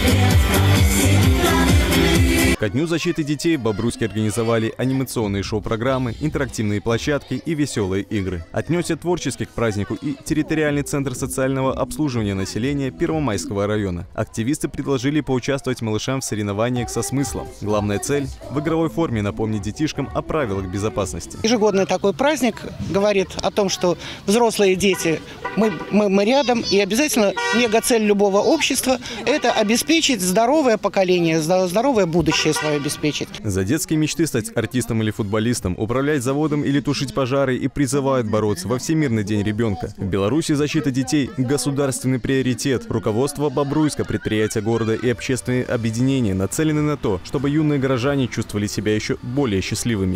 Ко Дню защиты детей в Бобруйске организовали анимационные шоу-программы, интерактивные площадки и веселые игры. Отнесся творчески к празднику и территориальный центр социального обслуживания населения Первомайского района. Активисты предложили поучаствовать малышам в соревнованиях со смыслом. Главная цель – в игровой форме напомнить детишкам о правилах безопасности. Ежегодный такой праздник говорит о том, что взрослые дети, мы рядом, и обязательно мегацель любого общества – это обеспечить здоровое поколение, здоровое будущее свое обеспечить. За детские мечты стать артистом или футболистом, управлять заводом или тушить пожары и призывают бороться во Всемирный день ребенка. В Беларуси защита детей – государственный приоритет. Руководство Бобруйска, предприятия города и общественные объединения нацелены на то, чтобы юные горожане чувствовали себя еще более счастливыми.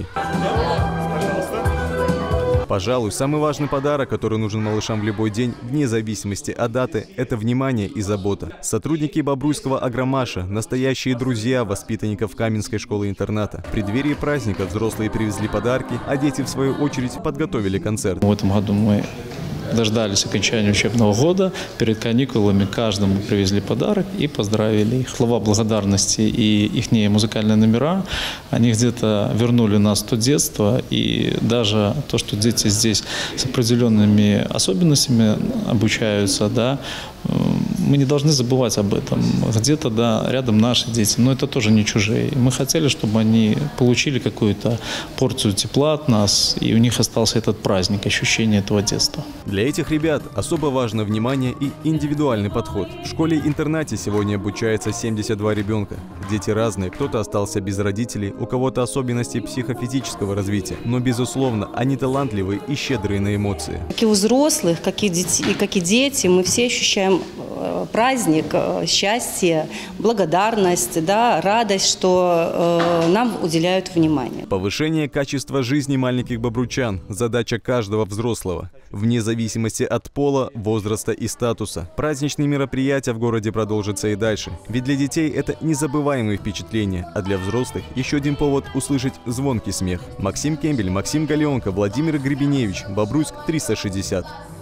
Пожалуй, самый важный подарок, который нужен малышам в любой день, вне зависимости от даты, это внимание и забота. Сотрудники Бобруйского агромаша – настоящие друзья воспитанников Каменской школы-интерната. В преддверии праздника взрослые привезли подарки, а дети, в свою очередь, подготовили концерт. В этом году мы дождались окончания учебного года. Перед каникулами каждому привезли подарок и поздравили их. Слова благодарности и их музыкальные номера, они где-то вернули нас в то детство. И даже то, что дети здесь с определенными особенностями обучаются, да, мы не должны забывать об этом. Где-то, да, рядом наши дети, но это тоже не чужие. Мы хотели, чтобы они получили какую-то порцию тепла от нас, и у них остался этот праздник, ощущение этого детства. Для этих ребят особо важно внимание и индивидуальный подход. В школе-интернате сегодня обучается 72 ребенка. Дети разные, кто-то остался без родителей, у кого-то особенности психофизического развития. Но, безусловно, они талантливые и щедрые на эмоции. Как и у взрослых, как и дети, мы все ощущаем праздник, счастье, благодарность, да, радость, что нам уделяют внимание. Повышение качества жизни маленьких бобручан – задача каждого взрослого, вне зависимости от пола, возраста и статуса. Праздничные мероприятия в городе продолжатся и дальше, ведь для детей это незабываемые впечатления, а для взрослых еще один повод услышать звонкий смех. Максим Кембель, Максим Галенко, Владимир Гребеневич, Бобруйск 360.